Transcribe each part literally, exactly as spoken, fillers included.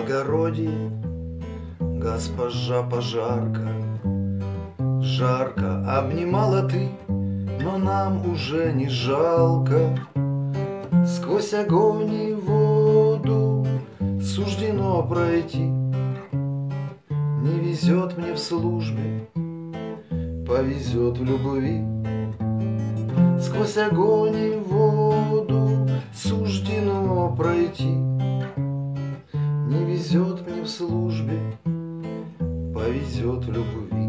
благородие, госпожа пожарка, жарко обнимала ты, но нам уже не жалко. Сквозь огонь и воду суждено пройти. Не везет мне в службе, повезет в любви. Сквозь огонь и воду суждено пройти. Не везет мне в службе, повезет в любви.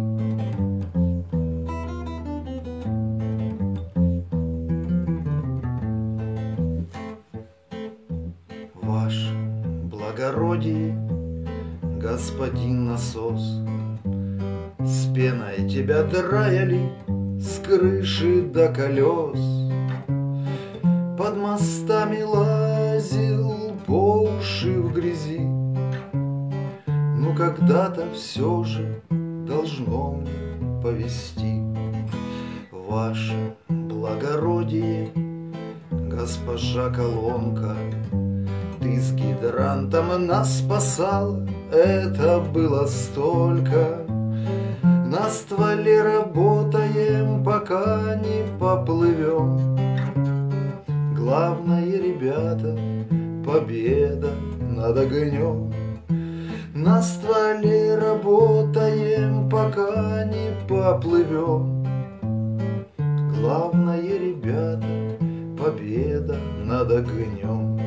Ваше благородие, господин насос, с пеной тебя драили с крыши до колес. Под мостами лазил по уши в грязи. Но когда-то все же должно мне повести. Ваше благородие, госпожа Колонка, ты с гидрантом нас спасала, это было столько. На стволе работаем, пока не поплывем. Главное, ребята, победа над огнем. На стволе работаем, пока не поплывем. Главное, ребята, победа над огнем.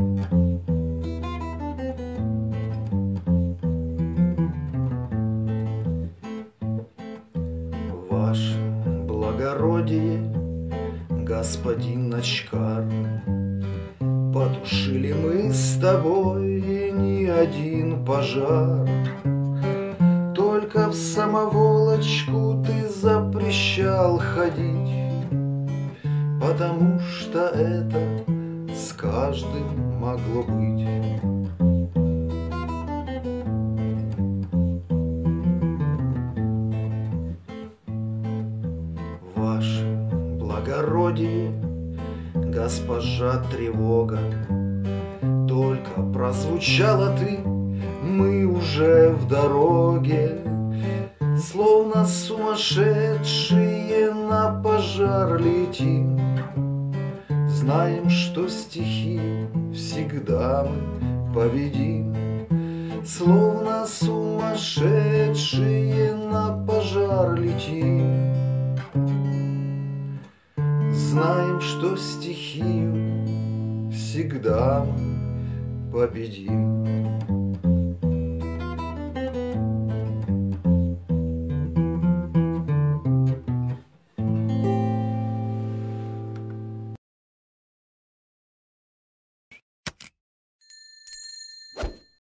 Ваше благородие, господин Начкар, потушили мы с тобой не один пожар. Только в самоволочку ты запрещал ходить, потому что это с каждым могло быть. Ваше благородие, госпожа Тревога, только прозвучала ты, мы уже в дороге. Словно сумасшедшие на пожар летим. Знаем, что стихию всегда мы победим. Словно сумасшедшие на пожар летим. Знаем, что стихию всегда мы победим.